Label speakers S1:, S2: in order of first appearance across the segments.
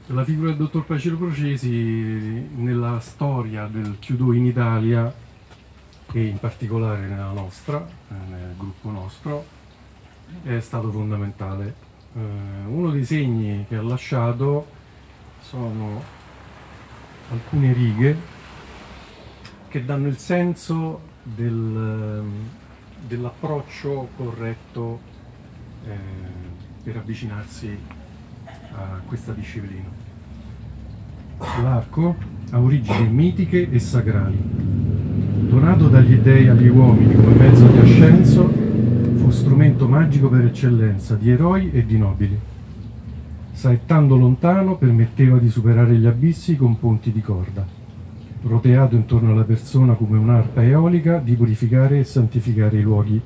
S1: La figura del dottor Pacero Procesi nella storia del Kyudo in Italia e in particolare nella nostra, nel gruppo nostro, è stato fondamentale. Uno dei segni che ha lasciato sono alcune righe che danno il senso dell'approccio corretto per avvicinarsi a questa disciplina. L'arco ha origini mitiche e sacrali. Donato dagli dei agli uomini come mezzo di ascenso, fu strumento magico per eccellenza di eroi e di nobili. Saettando lontano, permetteva di superare gli abissi con ponti di corda. Roteato intorno alla persona come un'arpa eolica, di purificare e santificare i luoghi.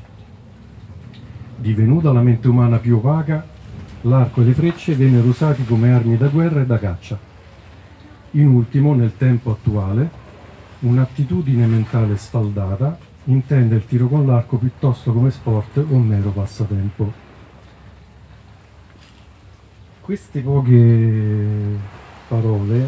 S1: Divenuta la mente umana più opaca, l'arco e le frecce vennero usati come armi da guerra e da caccia. In ultimo, nel tempo attuale, un'attitudine mentale sfaldata intende il tiro con l'arco piuttosto come sport o mero passatempo. Queste poche parole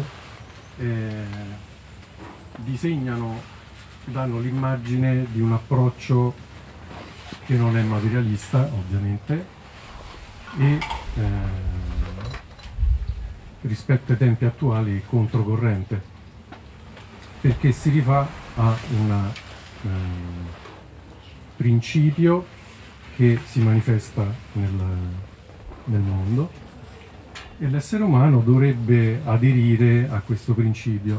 S1: disegnano, danno l'immagine di un approccio che non è materialista, ovviamente, e rispetto ai tempi attuali controcorrente, perché si rifà a un principio che si manifesta nel mondo e l'essere umano dovrebbe aderire a questo principio.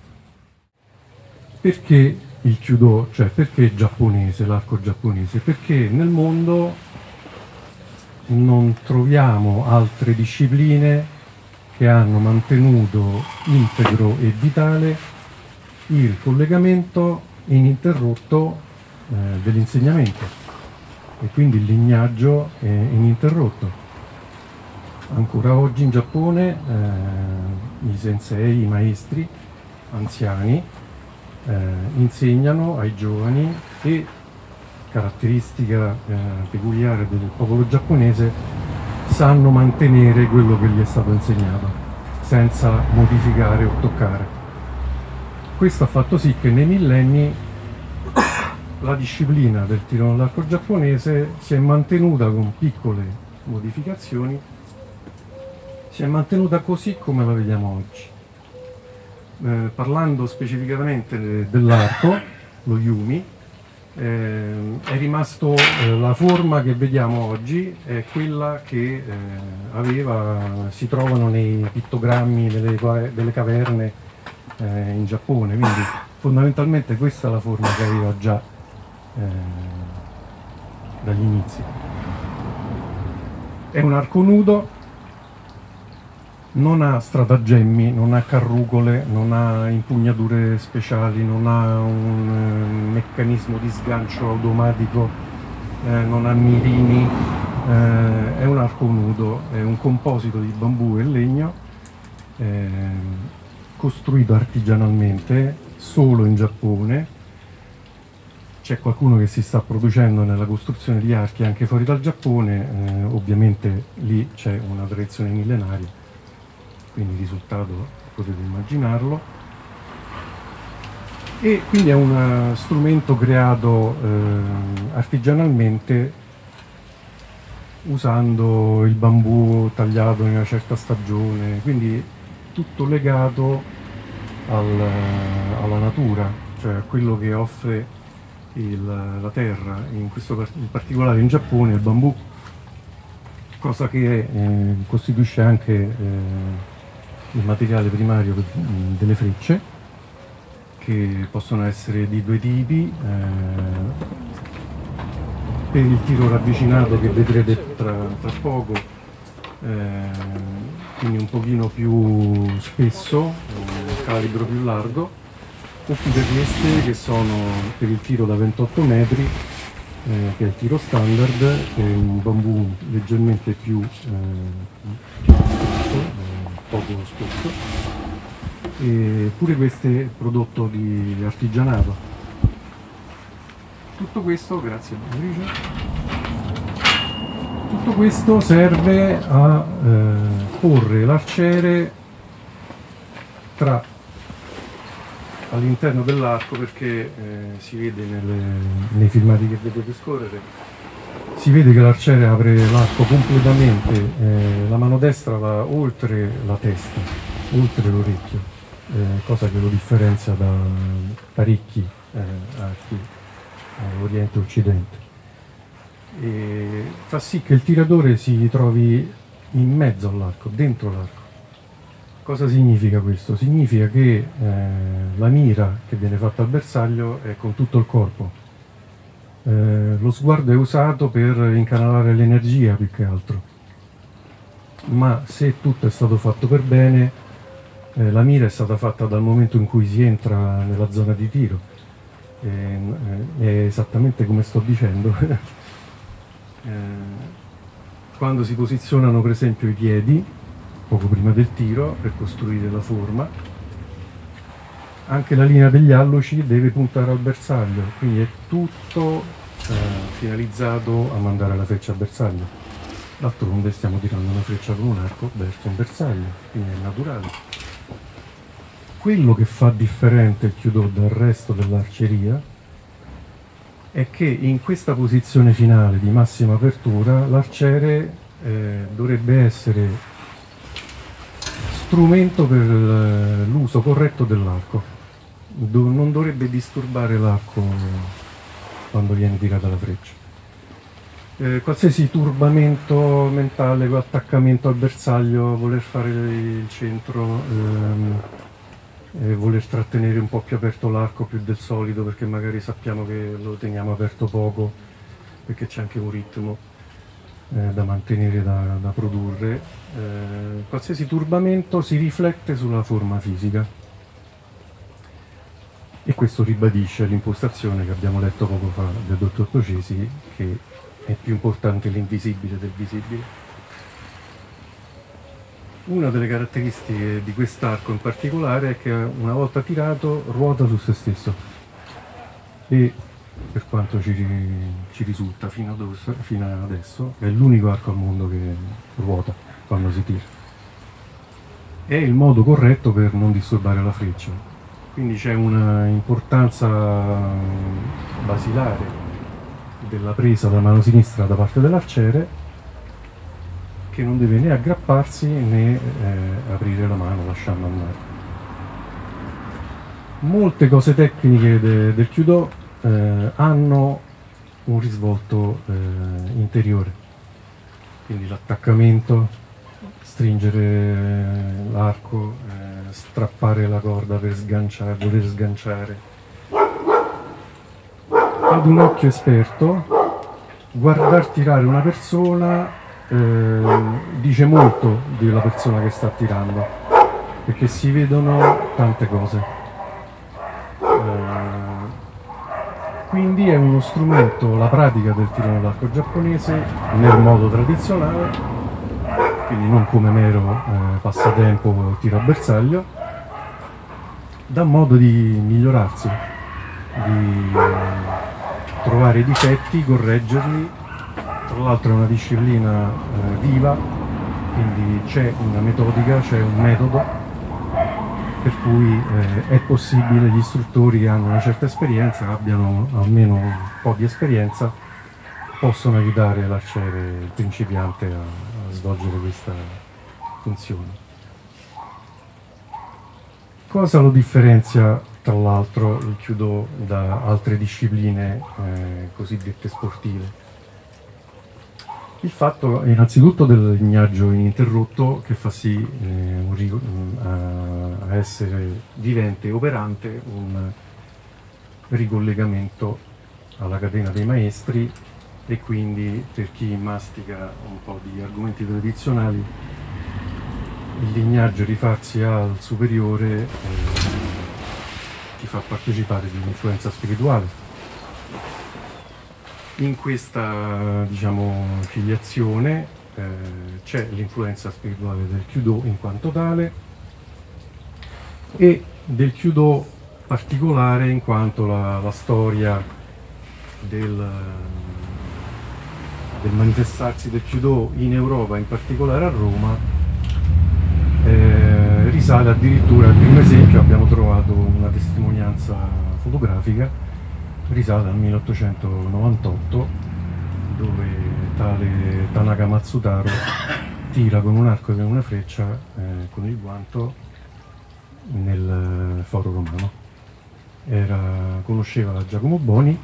S1: Perché il Kyudo, cioè perché giapponese, l'arco giapponese? Perché nel mondo non troviamo altre discipline che hanno mantenuto integro e vitale il collegamento ininterrotto dell'insegnamento e quindi il lignaggio ininterrotto. Ancora oggi in Giappone i sensei, i maestri anziani insegnano ai giovani e caratteristica peculiare del popolo giapponese, sanno mantenere quello che gli è stato insegnato senza modificare o toccare. Questo ha fatto sì che nei millenni la disciplina del tiro con l'arco giapponese si è mantenuta con piccole modificazioni, si è mantenuta così come la vediamo oggi. Parlando specificatamente dell'arco, lo Yumi, è rimasto la forma che vediamo oggi, è quella che si trovano nei pittogrammi delle caverne in Giappone, quindi fondamentalmente questa è la forma che aveva già dagli inizi. È un arco nudo, non ha stratagemmi, non ha carrucole, non ha impugnature speciali, non ha un meccanismo di sgancio automatico, non ha mirini, è un arco nudo, è un composito di bambù e legno, costruito artigianalmente solo in Giappone. C'è qualcuno che si sta producendo nella costruzione di archi anche fuori dal Giappone, ovviamente lì c'è una tradizione millenaria, quindi il risultato potete immaginarlo, e quindi è un strumento creato artigianalmente usando il bambù tagliato in una certa stagione, quindi tutto legato alla natura, cioè a quello che offre la terra, in particolare in Giappone il bambù, cosa che costituisce anche il materiale primario delle frecce, che possono essere di due tipi. Per il tiro ravvicinato che vedrete tra poco, quindi un pochino più spesso, un calibro più largo, oppure queste che sono per il tiro da 28 metri, che è il tiro standard, che è un bambù leggermente più poco spesso, e pure queste prodotto di artigianato. Tutto questo, grazie Beatrice, Tutto questo serve a porre l'arciere all'interno dell'arco, perché si vede nei filmati che vedete scorrere, si vede che l'arciere apre l'arco completamente, la mano destra va oltre la testa, oltre l'orecchio, cosa che lo differenzia da parecchi archi oriente e occidente. E fa sì che il tiratore si trovi in mezzo all'arco, dentro l'arco. Cosa significa questo? Significa che la mira che viene fatta al bersaglio è con tutto il corpo. Lo sguardo è usato per incanalare l'energia più che altro, ma se tutto è stato fatto per bene, la mira è stata fatta dal momento in cui si entra nella zona di tiro. È esattamente come sto dicendo. Quando si posizionano per esempio i piedi poco prima del tiro per costruire la forma, anche la linea degli alluci deve puntare al bersaglio, quindi è tutto finalizzato a mandare la freccia al bersaglio. D'altronde stiamo tirando una freccia con un arco verso un bersaglio, quindi è naturale. Quello che fa differente il Kyudo dal resto dell'arceria è che in questa posizione finale di massima apertura l'arciere dovrebbe essere strumento per l'uso corretto dell'arco, non dovrebbe disturbare l'arco quando viene tirata la freccia. Qualsiasi turbamento mentale, attaccamento al bersaglio, voler fare il centro, voler trattenere un po' più aperto l'arco più del solito perché magari sappiamo che lo teniamo aperto poco, perché c'è anche un ritmo da mantenere, da produrre. Qualsiasi turbamento si riflette sulla forma fisica, e questo ribadisce l'impostazione che abbiamo letto poco fa del dottor Procesi, che è più importante l'invisibile del visibile. Una delle caratteristiche di quest'arco in particolare è che una volta tirato ruota su se stesso, e per quanto ci risulta fino adesso è l'unico arco al mondo che ruota quando si tira. È il modo corretto per non disturbare la freccia, quindi c'è una importanza basilare della presa da mano sinistra da parte dell'arciere, che non deve né aggrapparsi né aprire la mano lasciando andare. Molte cose tecniche del Kyudo hanno un risvolto interiore, quindi l'attaccamento, stringere l'arco, strappare la corda per sganciare, poter sganciare. Ad un occhio esperto, guardar tirare una persona dice molto della persona che sta tirando, perché si vedono tante cose. Quindi è uno strumento, la pratica del tiro all'arco giapponese nel modo tradizionale, quindi non come mero passatempo tiro a bersaglio, dà modo di migliorarsi, di trovare i difetti, correggerli. Tra l'altro è una disciplina viva, quindi c'è una metodica, c'è un metodo, per cui è possibile, gli istruttori che hanno una certa esperienza, abbiano almeno un po' di esperienza, possono aiutare l'arciere principiante a svolgere questa funzione. Cosa lo differenzia tra l'altro il Kyudo da altre discipline cosiddette sportive? Il fatto innanzitutto del lignaggio ininterrotto, che fa sì a essere vivente e operante un ricollegamento alla catena dei maestri, e quindi per chi mastica un po' di argomenti tradizionali, il lignaggio rifarsi al superiore ti fa partecipare di un'influenza spirituale. In questa, diciamo, filiazione c'è l'influenza spirituale del Kyudo in quanto tale, e del Kyudo particolare in quanto la storia del manifestarsi del Kyudo in Europa, in particolare a Roma, risale addirittura, il primo esempio abbiamo trovato una testimonianza fotografica, risale al 1898, dove tale Tanaka Matsutaro tira con un arco e una freccia con il guanto nel foro romano. Conosceva Giacomo Boni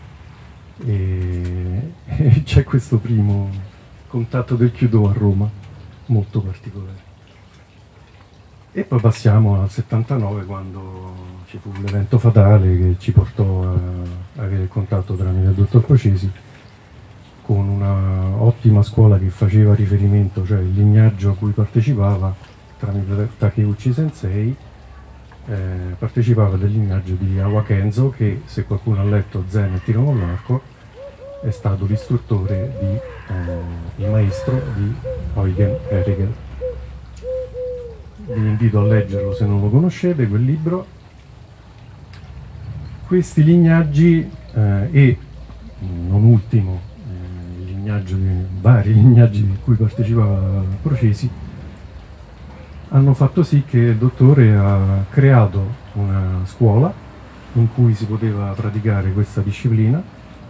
S1: e c'è questo primo contatto del Kyudo a Roma, molto particolare. E poi passiamo al 79, quando ci fu l'evento fatale che ci portò a avere il contatto tramite il dottor Procesi con una ottima scuola che faceva riferimento, cioè il lignaggio a cui partecipava tramite Takeuchi Sensei, partecipava del lignaggio di Awa Kenzo, che, se qualcuno ha letto Zen e Tiro con l'arco, è stato l'istruttore il maestro di Eugen Herrigel. Vi invito a leggerlo se non lo conoscete, quel libro. Questi lignaggi e, non ultimo, vari lignaggi di cui partecipava Procesi, hanno fatto sì che il dottore ha creato una scuola in cui si poteva praticare questa disciplina,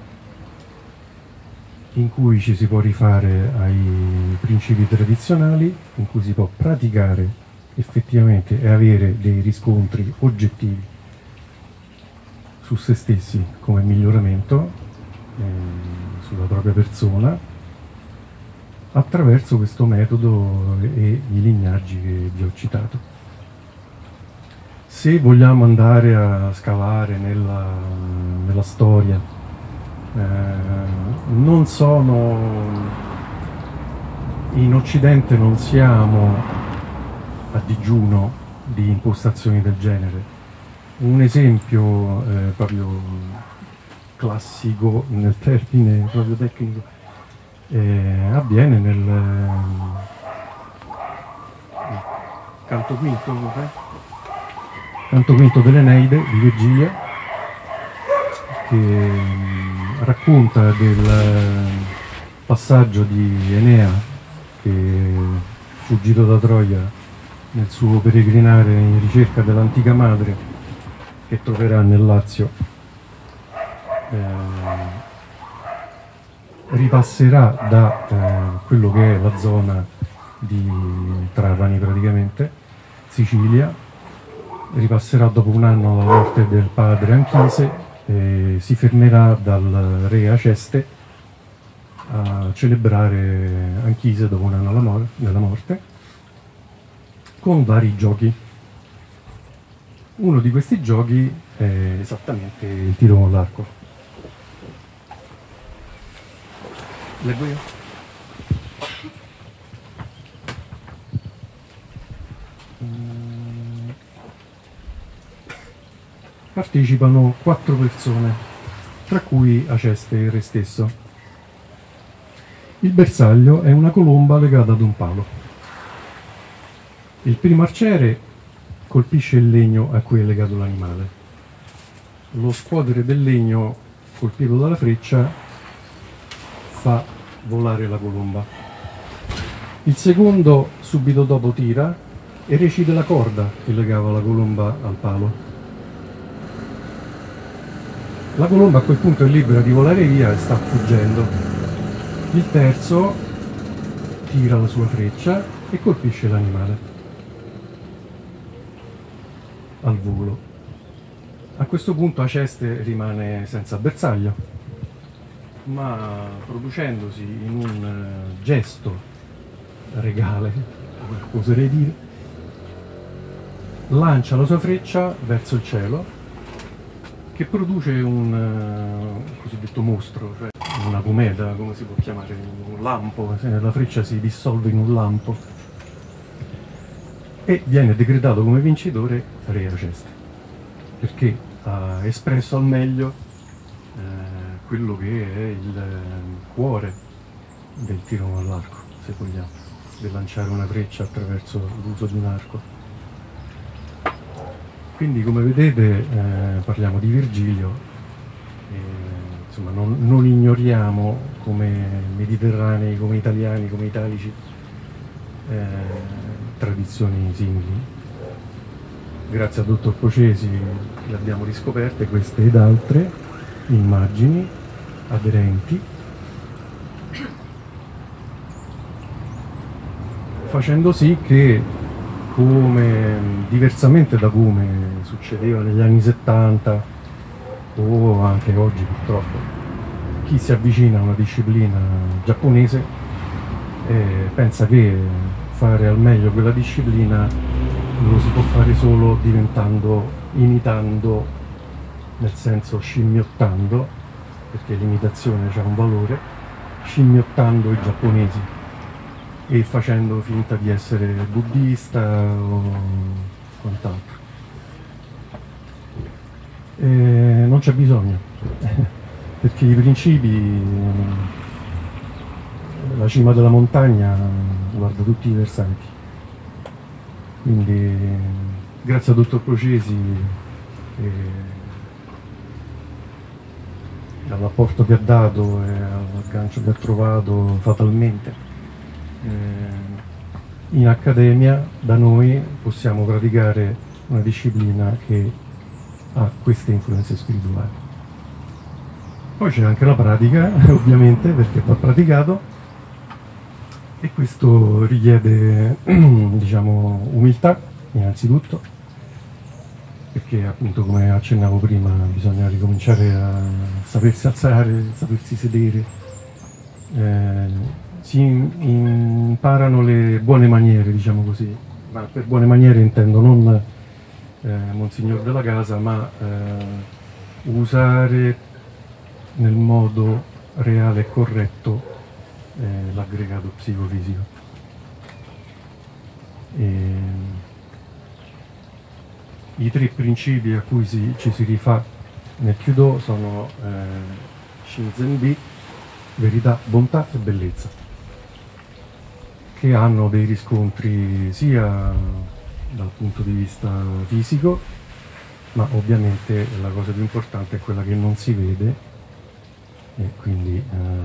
S1: in cui ci si può rifare ai principi tradizionali, in cui si può praticare effettivamente e avere dei riscontri oggettivi su se stessi come miglioramento, sulla propria persona, attraverso questo metodo e i lignaggi che vi ho citato. Se vogliamo andare a scavare nella storia, non sono in Occidente, non siamo a digiuno di impostazioni del genere. Un esempio proprio classico nel termine proprio tecnico avviene nel canto quinto dell'Eneide di Virgilio, che racconta del passaggio di Enea, che, fuggito da Troia nel suo peregrinare in ricerca dell'antica madre, che troverà nel Lazio, ripasserà da quello che è la zona di Trapani, praticamente Sicilia, ripasserà dopo un anno alla morte del padre Anchise e si fermerà dal re Aceste a celebrare Anchise dopo un anno della morte, con vari giochi. Uno di questi giochi è esattamente il tiro con l'arco. Leggo io? Partecipano 4 persone, tra cui Aceste, il re stesso. Il bersaglio è una colomba legata ad un palo. Il primo arciere colpisce il legno a cui è legato l'animale. Lo scuotere del legno colpito dalla freccia fa volare la colomba. Il secondo subito dopo tira e recide la corda che legava la colomba al palo. La colomba a quel punto è libera di volare via e sta fuggendo. Il terzo tira la sua freccia e colpisce l'animale al volo. A questo punto Aceste rimane senza bersaglio, ma producendosi in un gesto regale, oserei dire, lancia la sua freccia verso il cielo, che produce un cosiddetto mostro, cioè una cometa, come si può chiamare, un lampo. La freccia si dissolve in un lampo e viene decretato come vincitore re Aceste, perché ha espresso al meglio quello che è il cuore del tiro all'arco, se vogliamo, del lanciare una freccia attraverso l'uso di un arco. Quindi, come vedete, parliamo di Virgilio, insomma, non ignoriamo come mediterranei, come italiani, come italici, tradizioni simili. Grazie al dottor Procesi le abbiamo riscoperte queste ed altre immagini aderenti, facendo sì che, come diversamente da come succedeva negli anni 70 o anche oggi purtroppo, chi si avvicina a una disciplina giapponese pensa che fare al meglio quella disciplina lo si può fare solo imitando, nel senso scimmiottando, perché l'imitazione ha un valore, scimmiottando i giapponesi e facendo finta di essere buddista o quant'altro. Non c'è bisogno, perché i principi, la cima della montagna guarda tutti i versanti. Quindi grazie al dottor Procesi e all'apporto che ha dato e all'aggancio che ha trovato fatalmente in accademia, da noi possiamo praticare una disciplina che ha queste influenze spirituali. Poi c'è anche la pratica, ovviamente, perché va praticato, e questo richiede diciamo umiltà innanzitutto, perché appunto, come accennavo prima, bisogna ricominciare a sapersi alzare, sapersi sedere, si imparano le buone maniere, diciamo così, ma per buone maniere intendo non Monsignor della casa, ma usare nel modo reale e corretto l'aggregato psicofisico. I tre principi a cui ci si rifà nel Kyudo sono Shinzen-bi, verità, bontà e bellezza, che hanno dei riscontri sia dal punto di vista fisico, ma ovviamente la cosa più importante è quella che non si vede, e quindi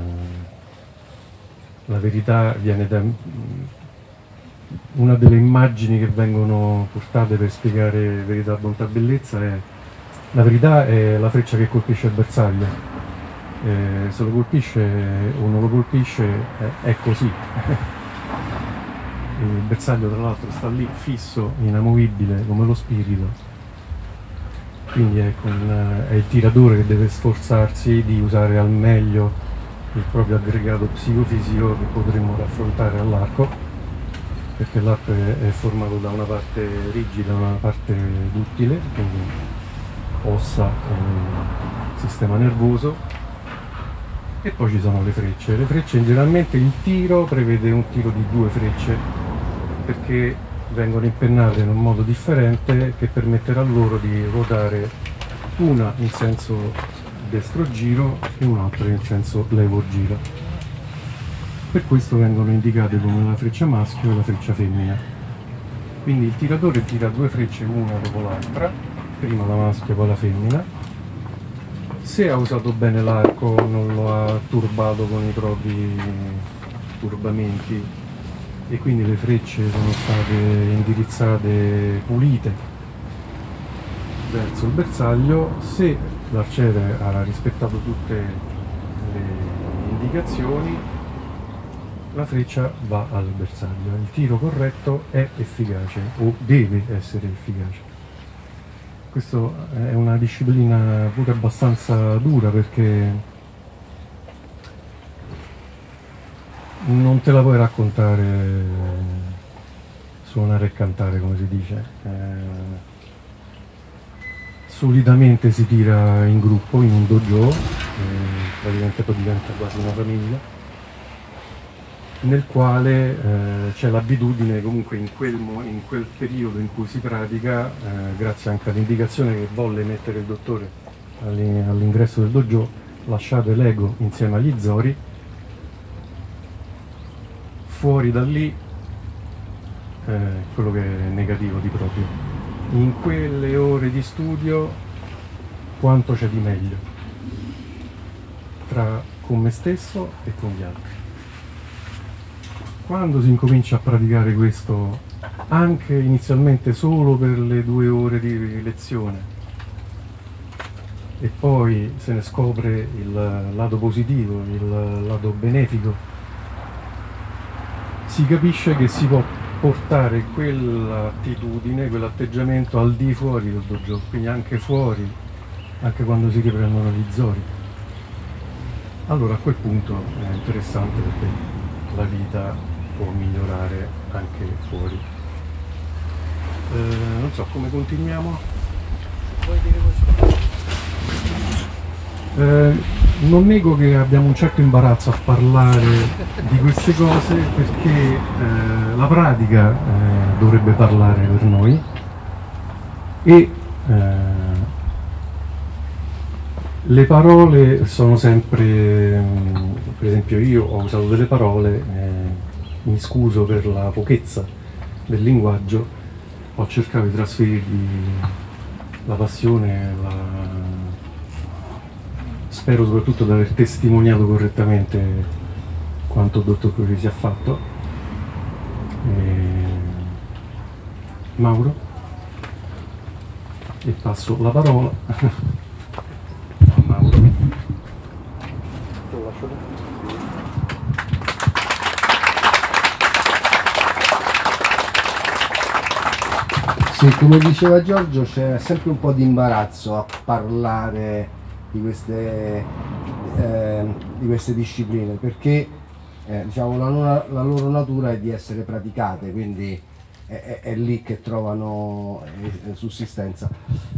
S1: la verità viene da una delle immagini che vengono portate per spiegare verità, bontà e bellezza. La verità è la freccia che colpisce il bersaglio, se lo colpisce o non lo colpisce è così. Il bersaglio tra l'altro sta lì fisso, inamovibile come lo spirito, quindi è il tiratore che deve sforzarsi di usare al meglio il proprio aggregato psicofisico, che potremmo raffrontare all'arco, perché l'arco è formato da una parte rigida e una parte duttile, quindi ossa e sistema nervoso, e poi ci sono le frecce. Le frecce, generalmente il tiro prevede un tiro di 2 frecce, perché vengono impennate in un modo differente che permetterà loro di ruotare, una in senso destro giro e un'altra in senso levo giro. Per questo vengono indicate come la freccia maschio e la freccia femmina. Quindi il tiratore tira 2 frecce una dopo l'altra, prima la maschio poi la femmina. Se ha usato bene l'arco, non lo ha turbato con i propri turbamenti, e quindi le frecce sono state indirizzate, pulite verso il bersaglio, se l'arciere ha rispettato tutte le indicazioni, la freccia va al bersaglio. Il tiro corretto è efficace, o deve essere efficace. Questa è una disciplina pure abbastanza dura, perché non te la puoi raccontare, suonare e cantare, come si dice. Solitamente si tira in gruppo, in un dojo, praticamente poi diventa quasi una famiglia, nel quale c'è l'abitudine, comunque in quel periodo in cui si pratica, grazie anche all'indicazione che volle mettere il dottore all'ingresso del dojo, lasciate l'ego insieme agli zori, fuori da lì quello che è negativo di proprio. In quelle ore di studio quanto c'è di meglio, con me stesso e con gli altri. Quando si incomincia a praticare questo, anche inizialmente solo per le 2 ore di lezione, e poi se ne scopre il lato positivo, il lato benefico, si capisce che si può portare quell'attitudine, quell'atteggiamento al di fuori del dojo, quindi anche fuori, anche quando si riprendono gli zori. Allora a quel punto è interessante, perché la vita può migliorare anche fuori. Non so come continuiamo.
S2: Vuoi dire qualcosa?
S1: Non nego che abbiamo un certo imbarazzo a parlare di queste cose, perché la pratica dovrebbe parlare per noi, e le parole sono sempre, per esempio io ho usato delle parole, mi scuso per la pochezza del linguaggio, ho cercato di trasferirgli la passione, spero soprattutto di aver testimoniato correttamente quanto il dottor Corresi ha fatto. Mauro, e passo la parola a Mauro. Te lo lascio te.
S3: Sì, come diceva Giorgio, c'è sempre un po' di imbarazzo a parlare di queste discipline, perché diciamo, la loro natura è di essere praticate, quindi è lì che trovano sussistenza.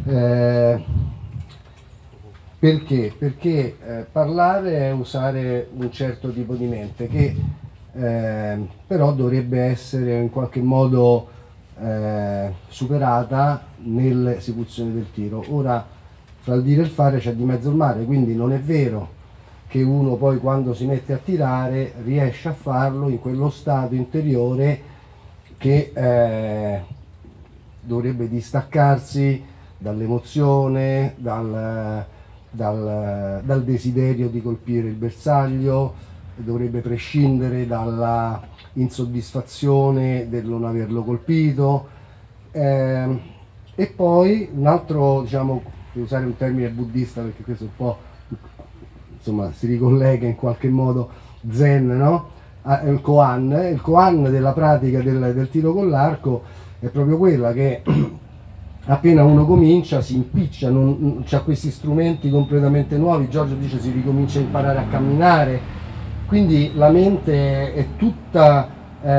S3: Perché? Perché parlare è usare un certo tipo di mente che però dovrebbe essere in qualche modo superata nell'esecuzione del tiro. Ora, fra il dire e il fare c'è di mezzo il mare, quindi non è vero che uno poi quando si mette a tirare riesce a farlo in quello stato interiore che dovrebbe distaccarsi dall'emozione, dal desiderio di colpire il bersaglio, dovrebbe prescindere dalla insoddisfazione del non averlo colpito, e poi un altro, diciamo, per usare un termine buddista, perché questo un po' insomma si ricollega in qualche modo zen, no? Il koan della pratica del tiro con l'arco è proprio quella che appena uno comincia si impiccia, c'ha questi strumenti completamente nuovi. Giorgio dice si ricomincia a imparare a camminare, quindi la mente è tutta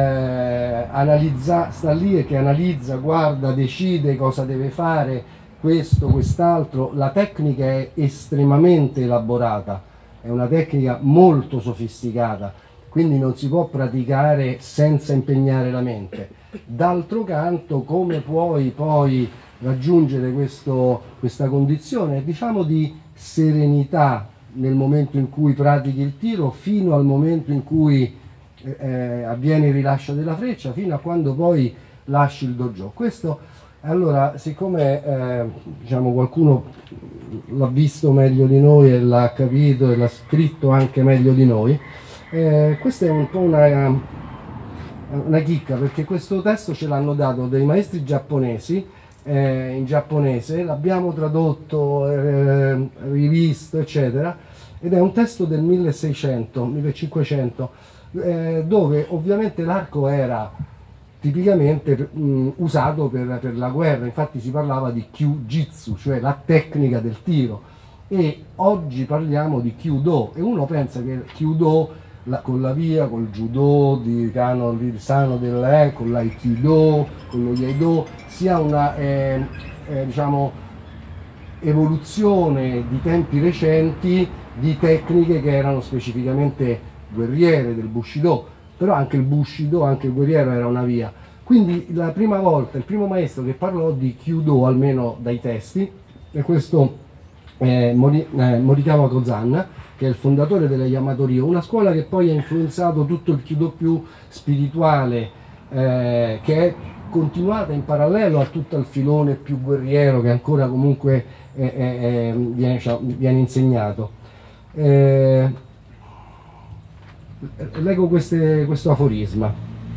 S3: sta lì e che analizza, guarda, decide cosa deve fare, questo, quest'altro. La tecnica è estremamente elaborata, è una tecnica molto sofisticata, quindi non si può praticare senza impegnare la mente. D'altro canto, come puoi poi raggiungere questa condizione, diciamo, di serenità nel momento in cui pratichi il tiro, fino al momento in cui avviene il rilascio della freccia, fino a quando poi lasci il dojo. Questo, allora, siccome diciamo, qualcuno l'ha visto meglio di noi e l'ha capito e l'ha scritto anche meglio di noi, questa è un po' una chicca, perché questo testo ce l'hanno dato dei maestri giapponesi in giapponese, l'abbiamo tradotto, rivisto, eccetera, ed è un testo del 1600-1500, dove ovviamente l'arco era tipicamente usato per la guerra. Infatti si parlava di kyujitsu, cioè la tecnica del tiro, e oggi parliamo di kyudo, e uno pensa che kyudo con la via, col judo di Kano, di Sano con l'aikido, con lo iaido, sia una diciamo, evoluzione di tempi recenti di tecniche che erano specificamente guerriere del Bushido, però anche il Bushido, anche il guerriero era una via. Quindi la prima volta, il primo maestro che parlò di Kyudo, almeno dai testi, è questo Morikawa Kozan, che è il fondatore della Yamato-ryo, una scuola che poi ha influenzato tutto il Kyudo più spirituale, che è continuata in parallelo a tutto il filone più guerriero che ancora comunque viene insegnato. Leggo questo aforisma.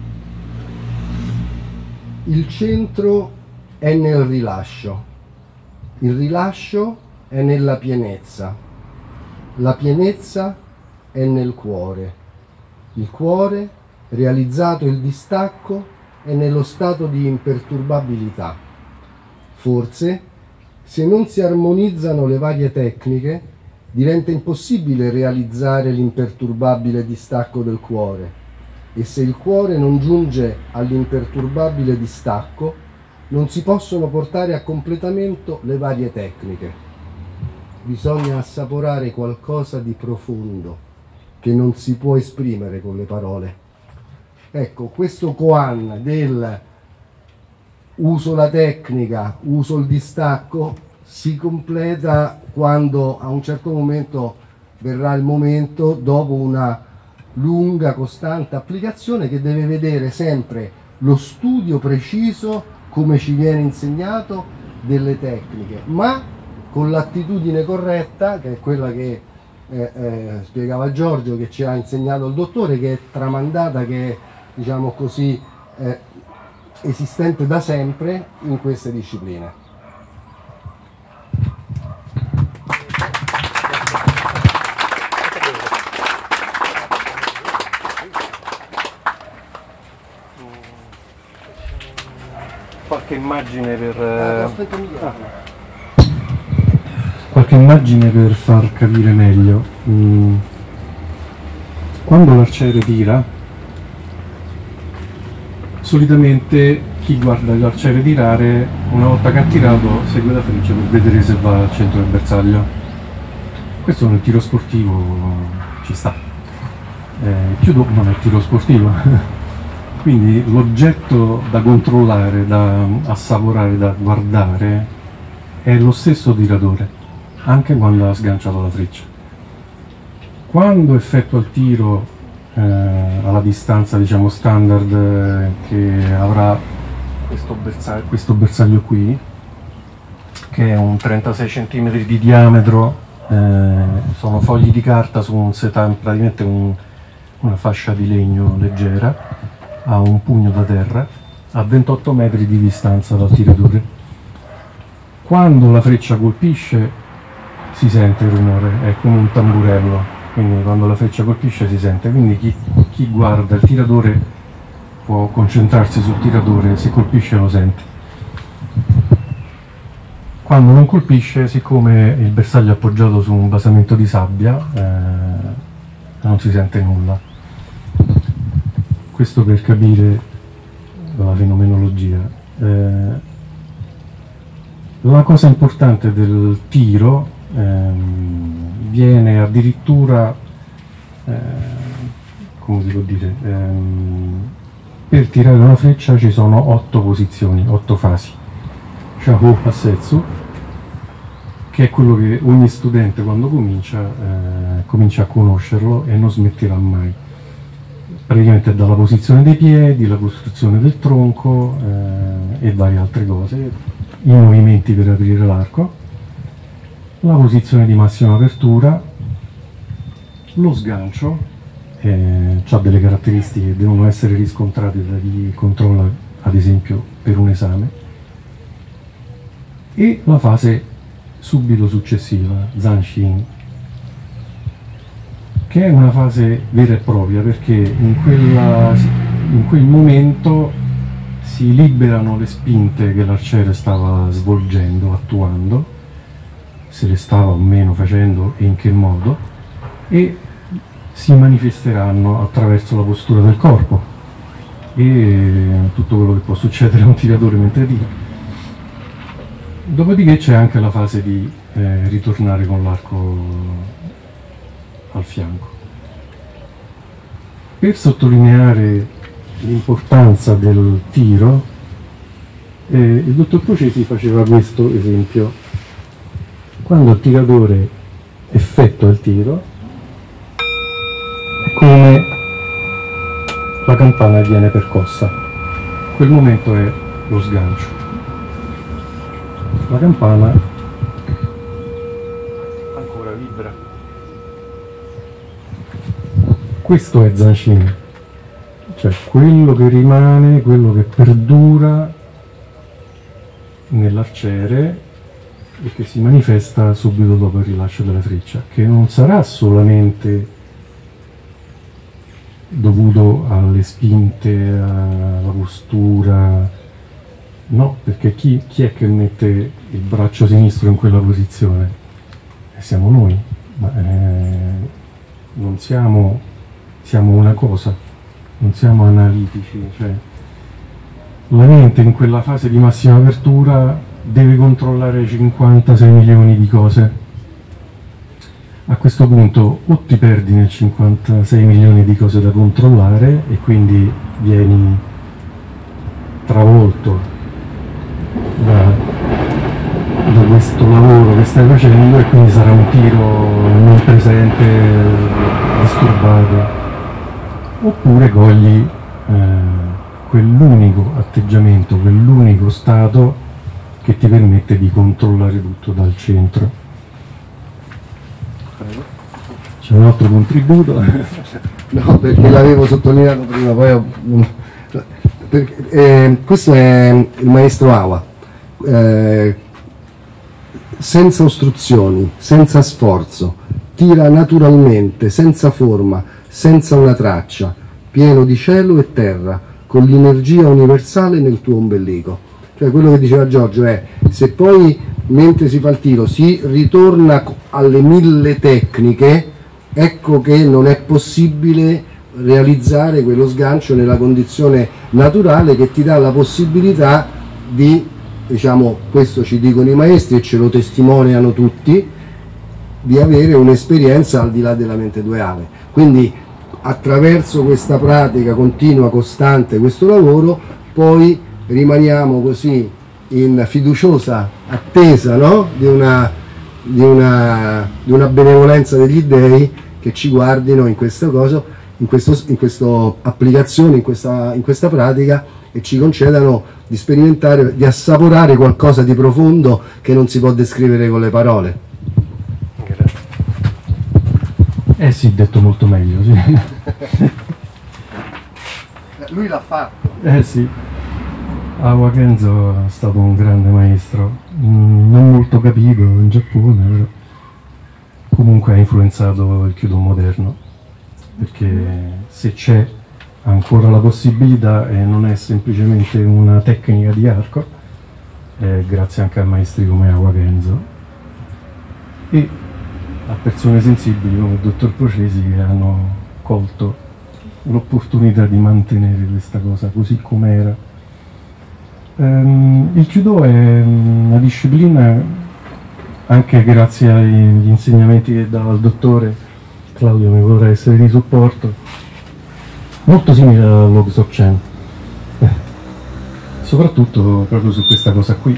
S3: Il centro è nel rilascio, il rilascio è nella pienezza, la pienezza è nel cuore, il cuore, realizzato il distacco, è nello stato di imperturbabilità. Forse, se non si armonizzano le varie tecniche, diventa impossibile realizzare l'imperturbabile distacco del cuore, e se il cuore non giunge all'imperturbabile distacco, non si possono portare a completamento le varie tecniche. Bisogna assaporare qualcosa di profondo che non si può esprimere con le parole. Ecco, questo koan del uso la tecnica, uso il distacco, si completa quando a un certo momento verrà il momento, dopo una lunga, costante applicazione, che deve vedere sempre lo studio preciso, come ci viene insegnato, delle tecniche, ma con l'attitudine corretta, che è quella che spiegava Giorgio, che ci ha insegnato il dottore, che è tramandata, che è, diciamo così, esistente da sempre in queste discipline.
S1: Qualche immagine qualche immagine per far capire meglio. Quando l'arciere tira, solitamente chi guarda l'arciere tirare, una volta che ha tirato, segue la freccia per vedere se va al centro del bersaglio. Questo nel tiro sportivo ci sta. Judo non è tiro sportivo. Quindi l'oggetto da controllare, da assaporare, da guardare è lo stesso tiratore, anche quando ha sganciato la freccia. Quando effettua il tiro alla distanza, diciamo, standard, che avrà questo bersaglio qui, che è un 36 cm di diametro, sono fogli di carta su un setame, praticamente una fascia di legno leggera, a un pugno da terra, a 28 metri di distanza dal tiratore. Quando la freccia colpisce si sente il rumore, è come un tamburello, quindi quando la freccia colpisce si sente, quindi chi guarda il tiratore può concentrarsi sul tiratore, se colpisce lo sente. Quando non colpisce, siccome il bersaglio è appoggiato su un basamento di sabbia, non si sente nulla. Questo per capire la fenomenologia. La cosa importante del tiro viene addirittura, come si può dire, per tirare una freccia ci sono 8 posizioni, 8 fasi. Shahu Hasetsu, che è quello che ogni studente quando comincia a conoscerlo e non smetterà mai. Praticamente dalla posizione dei piedi, la costruzione del tronco e varie altre cose, i movimenti per aprire l'arco, la posizione di massima apertura, lo sgancio, ha delle caratteristiche che devono essere riscontrate da chi controlla, ad esempio per un esame, e la fase subito successiva, Zanshin, che è una fase vera e propria, perché in quel momento si liberano le spinte che l'arciere stava svolgendo, attuando, se le stava o meno facendo e in che modo, e si manifesteranno attraverso la postura del corpo e tutto quello che può succedere a un tiratore mentre tira. Dopodiché c'è anche la fase di ritornare con l'arco al fianco. Per sottolineare l'importanza del tiro, il dottor Procesi faceva questo esempio. Quando il tiratore effettua il tiro, è come la campana viene percossa. Quel momento è lo sgancio. La campana ancora vibra. questo è Zancini, cioè quello che rimane, quello che perdura nell'arciere e che si manifesta subito dopo il rilascio della freccia, che non sarà solamente dovuto alle spinte, alla postura, no, perché chi è che mette il braccio sinistro in quella posizione? Siamo noi, ma non siamo una cosa, non siamo analitici, cioè la mente in quella fase di massima apertura deve controllare 56 milioni di cose. A questo punto o ti perdi nel 56 milioni di cose da controllare e quindi vieni travolto da questo lavoro che stai facendo e quindi sarà un tiro non presente, disturbato, oppure cogli quell'unico atteggiamento, quell'unico stato che ti permette di controllare tutto dal centro. C'è un altro contributo?
S3: No, perché l'avevo sottolineato prima, poi questo è il maestro Awa, senza ostruzioni, senza sforzo, tira naturalmente, senza forma, senza una traccia, pieno di cielo e terra, con l'energia universale nel tuo ombelico. Cioè quello che diceva Giorgio è, se poi mentre si fa il tiro si ritorna alle 1000 tecniche, ecco che non è possibile realizzare quello sgancio nella condizione naturale che ti dà la possibilità di, diciamo, questo ci dicono i maestri e ce lo testimoniano tutti, di avere un'esperienza al di là della mente duale. Quindi attraverso questa pratica continua, costante, questo lavoro, poi rimaniamo così in fiduciosa attesa, no? di una benevolenza degli dèi che ci guardino in questa cosa, in questa applicazione, in questa pratica, e ci concedano di sperimentare, di assaporare qualcosa di profondo che non si può descrivere con le parole.
S1: Grazie. Sì, detto molto meglio, sì.
S3: Lui l'ha fatto.
S1: Sì. Awa Kenzo è stato un grande maestro, non molto capito in Giappone, però comunque ha influenzato il Kyudo moderno, perché se c'è ancora la possibilità e non è semplicemente una tecnica di arco, grazie anche a maestri come Awa Kenzo e a persone sensibili come il dottor Procesi, che hanno colto l'opportunità di mantenere questa cosa così com'era. Il Kyudo è una disciplina, anche grazie agli insegnamenti che dava il dottore Claudio, mi vorrà essere di supporto, molto simile allo Dzogchen, soprattutto proprio su questa cosa qui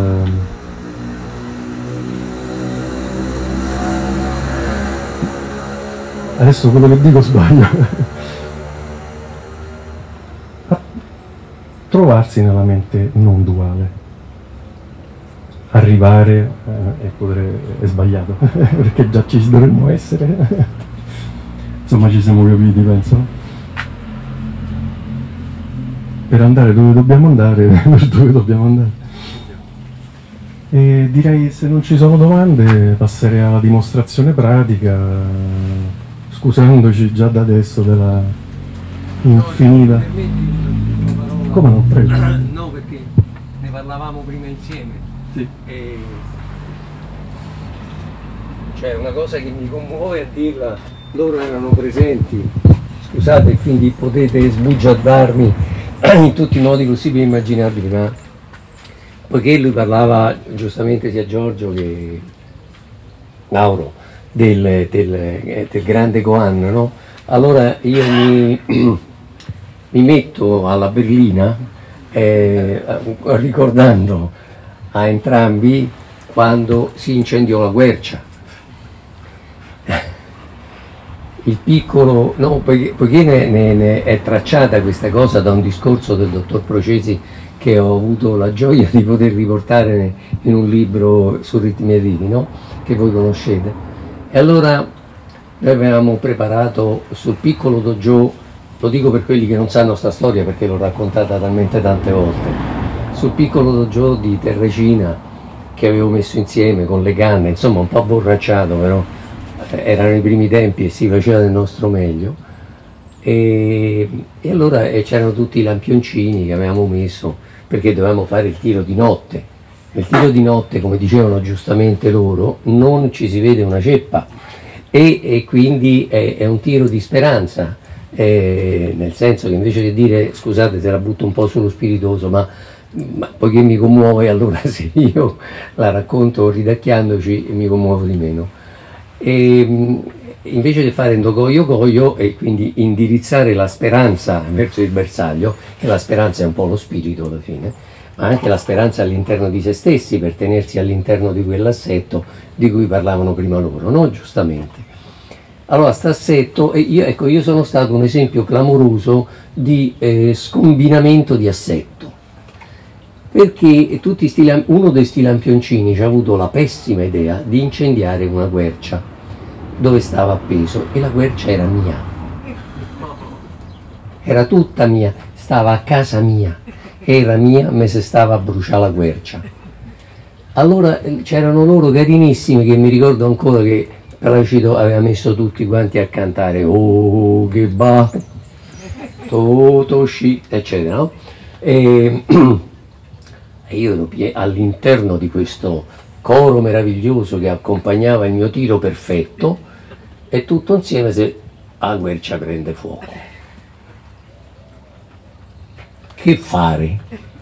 S1: adesso quello che dico sbaglio. Trovarsi nella mente non duale, arrivare è sbagliato perché già ci dovremmo essere. Insomma, ci siamo capiti, penso, per andare dove dobbiamo andare, per dove dobbiamo andare. E direi, se non ci sono domande, passerei alla dimostrazione pratica, scusandoci già da adesso della infinita. Come no, prego.
S2: No, perché ne parlavamo prima insieme.
S1: Sì.
S2: Cioè, una cosa che mi commuove a dirla, loro erano presenti, scusate, quindi potete sbugiardarmi in tutti i modi possibili e immaginabili, ma poiché lui parlava giustamente sia Giorgio che Mauro del grande Koan, no? Allora io mi metto alla berlina ricordando a entrambi quando si incendiò la quercia. Il piccolo, no, poiché ne è tracciata questa cosa da un discorso del dottor Procesi che ho avuto la gioia di poter riportare in un libro su Ritmi e Riti, no? Che voi conoscete. E allora Noi avevamo preparato sul piccolo dojo, lo dico per quelli che non sanno sta storia perché l'ho raccontata talmente tante volte, sul piccolo dojo di Terracina che avevo messo insieme con le canne, insomma un po' abborracciato, però erano i primi tempi e si faceva del nostro meglio. E allora c'erano tutti i lampioncini che avevamo messo perché dovevamo fare il tiro di notte. Nel tiro di notte, come dicevano giustamente loro, non ci si vede una ceppa e quindi è un tiro di speranza, nel senso che invece di dire scusate se la butto un po' sullo spiritoso, ma poiché mi commuove, allora se io la racconto ridacchiandoci mi commuovo di meno. E invece di fare Ndogoyo Goyo e quindi indirizzare la speranza verso il bersaglio, che la speranza è un po' lo spirito alla fine, ma anche la speranza all'interno di se stessi per tenersi all'interno di quell'assetto di cui parlavano prima loro, no? Giustamente. Allora, st'assetto, io sono stato un esempio clamoroso di scombinamento di assetto, perché uno dei sti lampioncini ci ha avuto la pessima idea di incendiare una quercia dove stava appeso e la quercia era mia, era tutta mia, stava a casa mia, era mia, ma se stava a bruciare la quercia. Allora c'erano loro carinissimi che mi ricordo ancora che Placido aveva messo tutti quanti a cantare oh che va Totoshi eccetera, no? E io ero all'interno di questo coro meraviglioso che accompagnava il mio tiro perfetto e tutto insieme se la quercia prende fuoco. Che fare?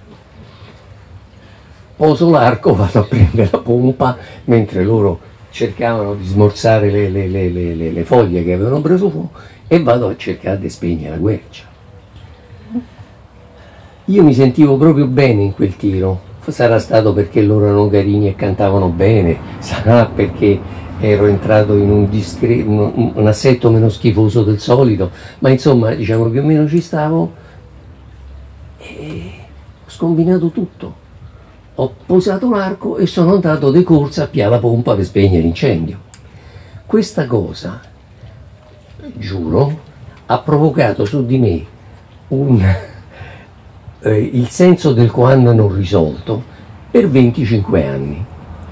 S2: Poso l'arco, vado a prendere la pompa mentre loro cercavano di smorzare le foglie che avevano preso fuoco e vado a cercare di spegnere la quercia. Io mi sentivo proprio bene in quel tiro, sarà stato perché loro erano carini e cantavano bene, sarà perché ero entrato in un assetto meno schifoso del solito, ma insomma diciamo più o meno ci stavo e ho scombinato tutto. Ho posato l'arco e sono andato di corsa a piare la pompa per spegnere l'incendio. Questa cosa, giuro, ha provocato su di me il senso del Koan non risolto per 25 anni.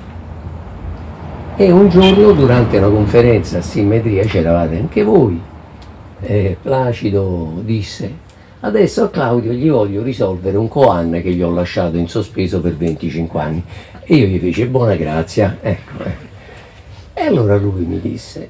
S2: E un giorno durante una conferenza a Simmetria c'eravate anche voi, Placido disse adesso a Claudio gli voglio risolvere un Koan che gli ho lasciato in sospeso per 25 anni. E io gli feci buona grazia, ecco. E allora lui mi disse,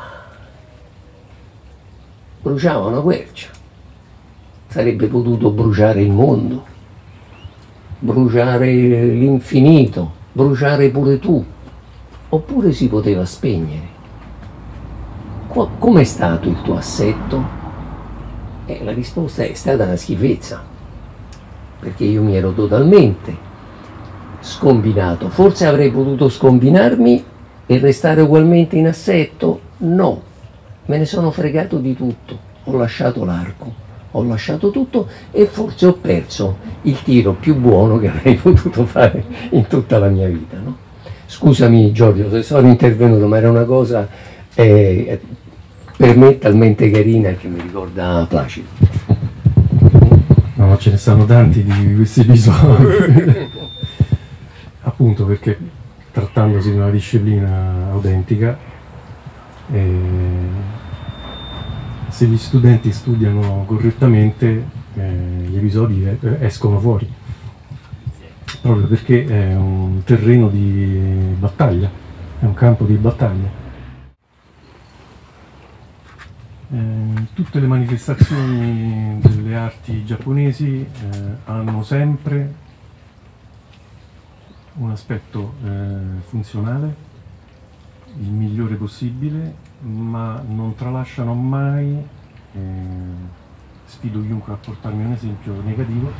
S2: bruciava una quercia, sarebbe potuto bruciare il mondo, bruciare l'infinito, bruciare pure tu, oppure si poteva spegnere. Com'è stato il tuo assetto? E la risposta è stata una schifezza, perché io mi ero totalmente scombinato. Forse avrei potuto scombinarmi e restare ugualmente in assetto? No, me ne sono fregato di tutto, ho lasciato l'arco, ho lasciato tutto e forse ho perso il tiro più buono che avrei potuto fare in tutta la mia vita, no? Scusami Giorgio se sono intervenuto, ma era una cosa per me talmente carina che mi ricorda Placido.
S1: No, ce ne stanno tanti di questi episodi. Appunto perché trattandosi di una disciplina autentica, se gli studenti studiano correttamente gli episodi escono fuori, proprio perché è un terreno di battaglia, è un campo di battaglia. Tutte le manifestazioni delle arti giapponesi hanno sempre un aspetto funzionale, il migliore possibile, ma non tralasciano mai, sfido chiunque a portarmi un esempio negativo,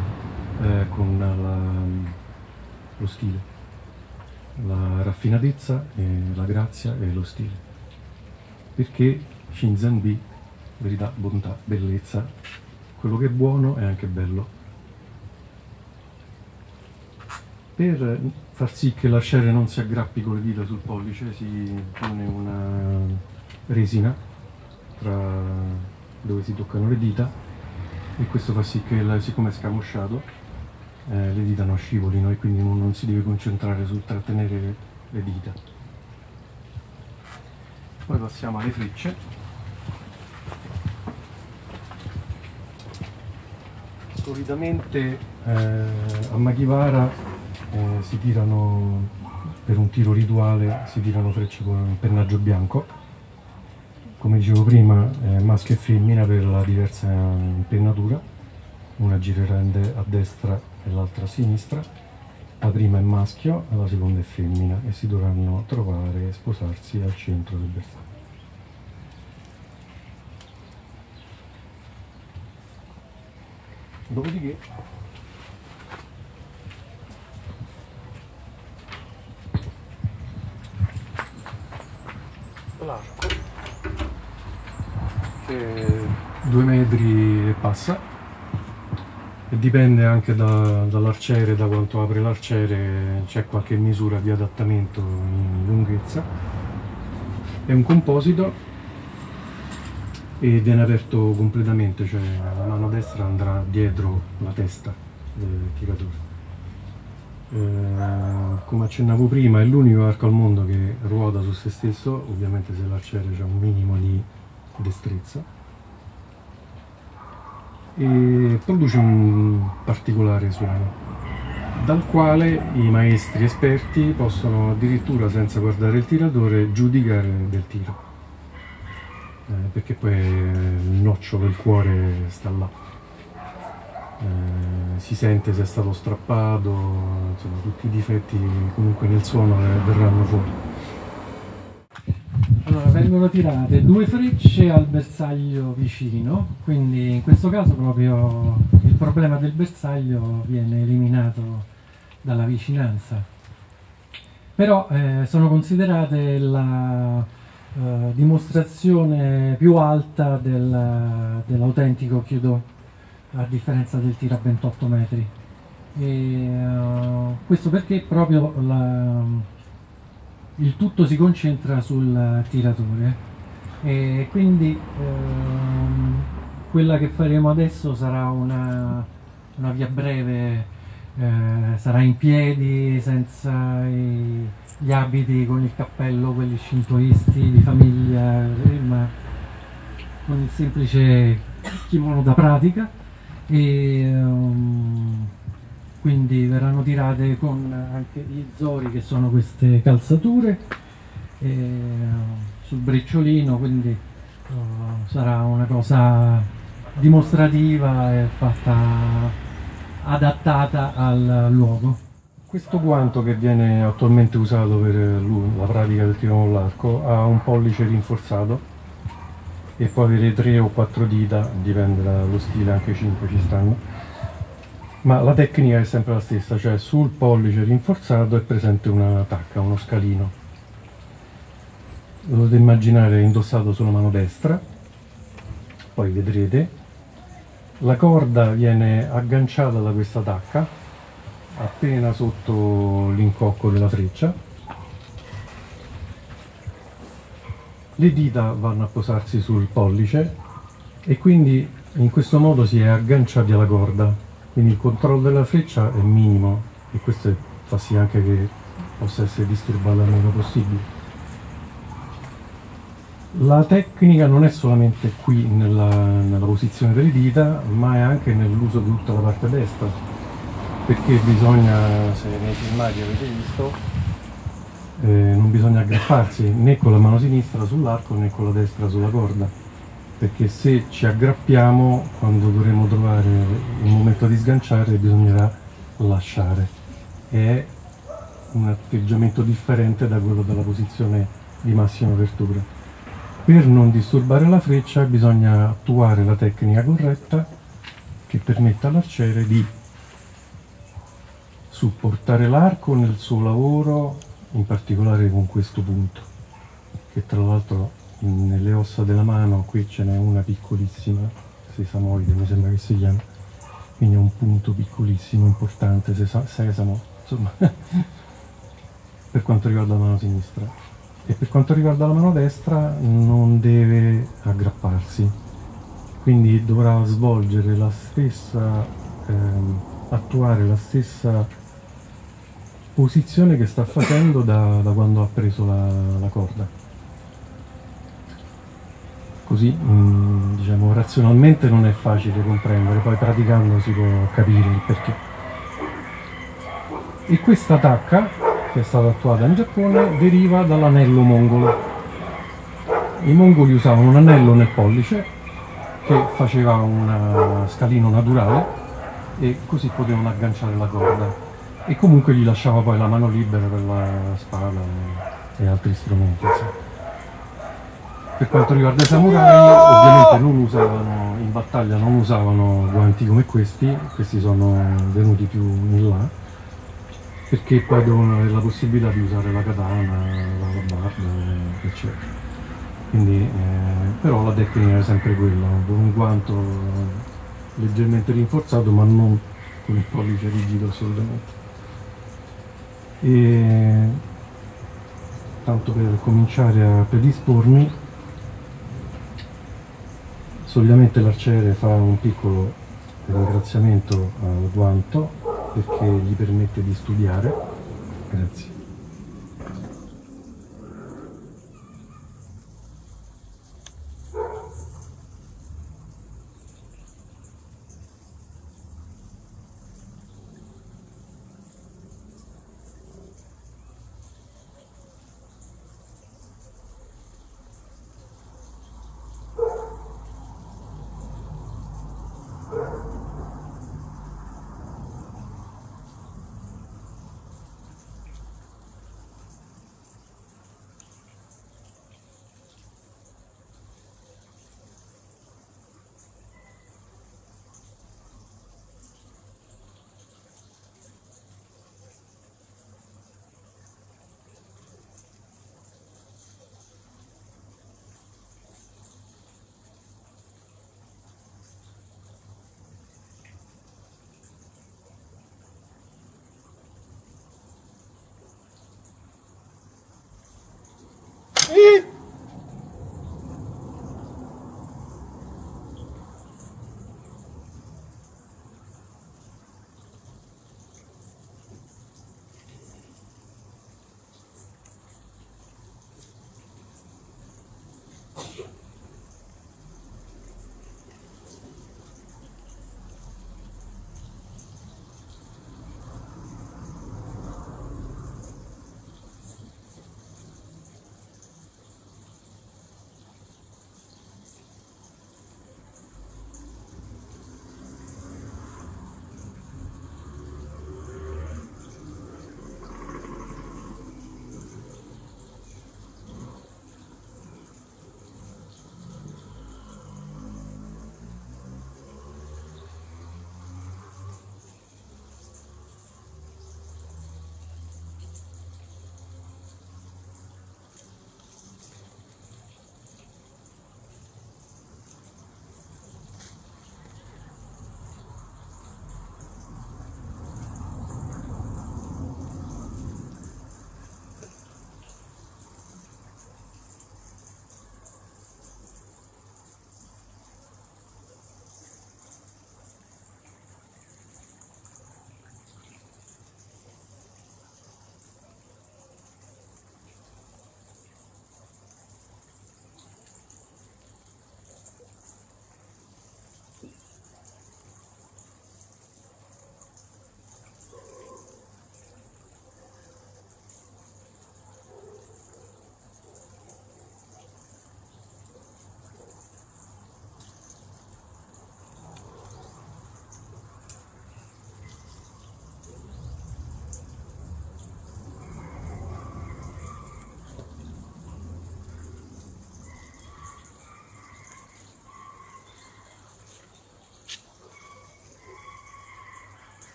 S1: con lo stile, la raffinatezza, la grazia e lo stile. Perché Shinzen-bi, verità, bontà, bellezza, quello che è buono è anche bello. Per far sì che la scere non si aggrappi con le dita sul pollice si pone resina dove si toccano le dita, e questo fa sì che, siccome è scamosciato, le dita non scivolino, e quindi non si deve concentrare sul trattenere le dita. Poi passiamo alle frecce. Solitamente a Maghivara si tirano, per un tiro rituale, si tirano frecce con pennaggio bianco. Come dicevo prima, maschio e femmina per la diversa impennatura, una girerà a destra e l'altra a sinistra. La prima è maschio e la seconda è femmina, e si dovranno trovare e sposarsi al centro del bersaglio. Dopodiché l'arco, che è 2 metri e passa, e dipende anche dall'arciere, da quanto apre l'arciere, c'è qualche misura di adattamento in lunghezza. È un composito e viene aperto completamente, cioè la mano destra andrà dietro la testa del tiratore. Come accennavo prima, è l'unico arco al mondo che ruota su se stesso, ovviamente se l'arciere ha un minimo di destrezza, e produce un particolare suono, dal quale i maestri esperti possono addirittura, senza guardare il tiratore, giudicare del tiro. Perché poi il nocciolo, il cuore sta là, si sente se è stato strappato, insomma tutti i difetti comunque nel suono verranno fuori.
S4: Allora, vengono tirate 2 frecce al bersaglio vicino, quindi in questo caso proprio il problema del bersaglio viene eliminato dalla vicinanza, però sono considerate la dimostrazione più alta dell'autentico Kyudo, a differenza del tiro a 28 metri. Questo perché proprio il tutto si concentra sul tiratore, e quindi quella che faremo adesso sarà una via breve, sarà in piedi, senza gli abiti, con il cappello, quelli shintoisti di famiglia, ma con il semplice kimono da pratica, e quindi verranno tirate con anche gli zori, che sono queste calzature, sul briciolino, quindi sarà una cosa dimostrativa e fatta, adattata al luogo.
S1: Questo guanto, che viene attualmente usato per la pratica del tiro con l'arco, ha un pollice rinforzato e può avere 3 o 4 dita, dipende dallo stile, anche 5 ci stanno, ma la tecnica è sempre la stessa, cioè sul pollice rinforzato è presente una tacca, uno scalino. Lo potete immaginare indossato sulla mano destra, poi vedrete la corda viene agganciata da questa tacca appena sotto l'incocco della freccia. Le dita vanno a posarsi sul pollice, e quindi in questo modo si è agganciati alla corda, quindi il controllo della freccia è minimo, e questo fa sì anche che possa essere disturbata il meno possibile. La tecnica non è solamente qui nella posizione delle dita, ma è anche nell'uso di tutta la parte destra, perché bisogna, se nei filmati avete visto, non bisogna aggrapparsi né con la mano sinistra sull'arco né con la destra sulla corda, perché se ci aggrappiamo, quando dovremo trovare il momento di sganciare, bisognerà lasciare. È un atteggiamento differente da quello della posizione di massima apertura. Per non disturbare la freccia bisogna attuare la tecnica corretta, che permetta all'arciere di supportare l'arco nel suo lavoro, in particolare con questo punto, che tra l'altro nelle ossa della mano qui ce n'è una piccolissima, sesamoide mi sembra che si chiama, quindi è un punto piccolissimo, importante, sesamo, insomma, per quanto riguarda la mano sinistra. e per quanto riguarda la mano destra non deve aggrapparsi, quindi dovrà svolgere la stessa, attuare la stessa posizione che sta facendo da quando ha preso la corda. Così diciamo razionalmente non è facile comprendere, poi praticando si può capire il perché. E questa tacca, che è stata attuata in Giappone, deriva dall'anello mongolo. I mongoli usavano un anello nel pollice che faceva un scalino naturale e così potevano agganciare la corda, e comunque gli lasciava poi la mano libera per la spada e altri strumenti, insomma. Per quanto riguarda i samurai, ovviamente non usavano, in battaglia non usavano guanti come questi sono venuti più in là, perché poi devono avere la possibilità di usare la katana, la barba, eccetera. Quindi, però la tecnica è sempre quella, con un guanto leggermente rinforzato, ma non con il pollice rigido assolutamente. E tanto per cominciare a predispormi, solitamente l'arciere fa un piccolo ringraziamento al guanto perché gli permette di studiare. Grazie.